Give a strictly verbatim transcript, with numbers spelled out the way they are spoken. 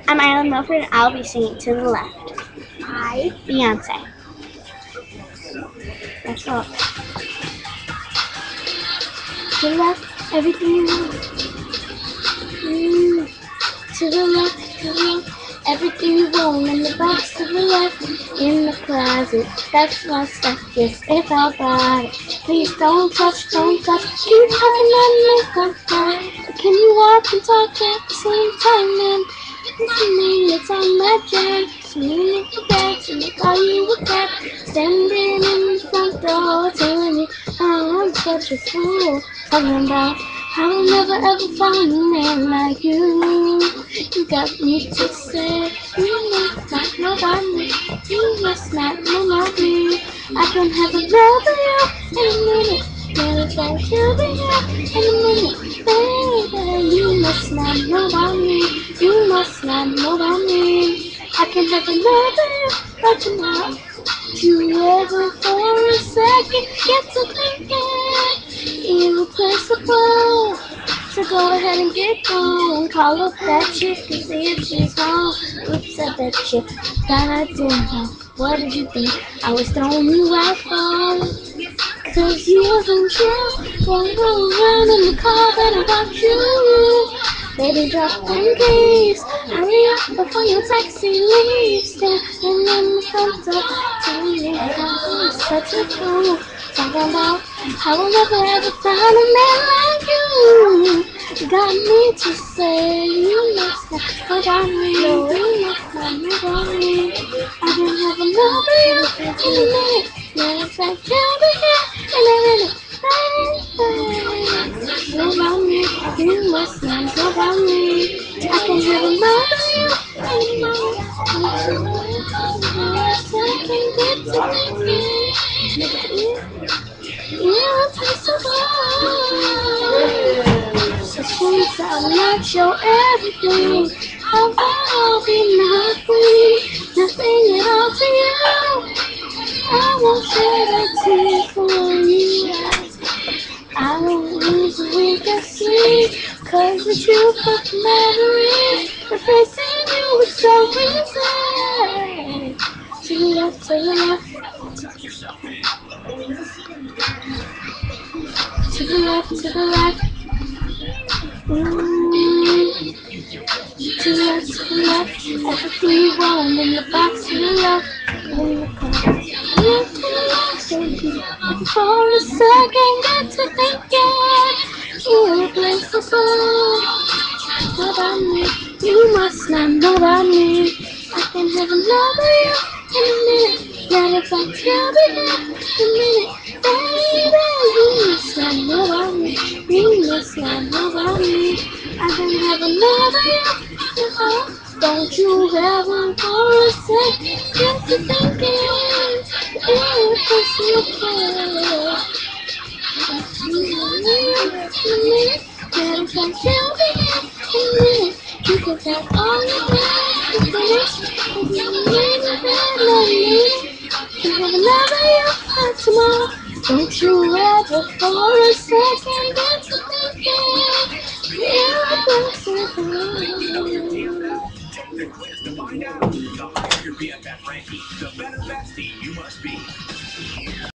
I'm Island Milford, and I'll be singing To the Left. I Beyonce. That's all. To the left, everything you want. Mm. To the left, to the left, everything you want. In the box to the left, in the closet. That's my stuff, yes, if I bought it. Please don't touch, don't touch. Keep talking and make up time. Can you walk and talk at the same time, man? Listening, it's on my jack. Swinging the backs and they call you a cat. Standing in the front door, telling me, oh, I'm such a fool. Talking about how I'll never ever find a man like you. You got me to say, you must not know about me. You must not know about me. I can have another you in a minute. Matter of fact, you'll be here in a minute. Baby, you must not know about me. You must not know about me. I can have another you right tomorrow. You ever for a second get to thinking irreplaceable. So go ahead and get going. Call up that chick and see if she's home. Oops, I bet you that I didn't know. What did you think? I was throwing you out for? Cause you wasn't chill. Going around in the car that I got you. Baby, drop them keys. Hurry up before your taxi leaves. Standing in the front door, telling me I'm such a fool. Talking about how I'll never ever find a man like you. You got me to say you must not know about me. You must not know about me. I can have another you in a minute. Matter of fact, you'll be here in a minute. Know about me, you must not know about me. I can have another you in a minute. I can get to thinking. Irreplaceable. So since I'm not your everything, how about I'll be nothing, nothing at all to you. I won't shed a tear for you. I don't lose a wink of sleep, cause the truth of the matter is, replacing you with so easy. To the left, to the left. To the left, to the left. Mm. To the left, to the left. Everything you want in the box to the left. In the car. Left to the left, so you for a second get to thinking irreplaceable. Know about me, you must not know about me. I can have another you in a minute. Matter of fact, you'll be here in a minute. Baby, you must not know about me. You must not know about me. I can have another you. Uh-huh. Don't you ever for a second get to thinking irreplaceable. Matter of fact, you'll be here in a minute. You can have all you want to finish. If you need a bed, let me you have another you for tomorrow. Don't you ever for a second get to thinking irreplaceable. Take the quiz to find out. The higher your B F F ranking, the better bestie you must be.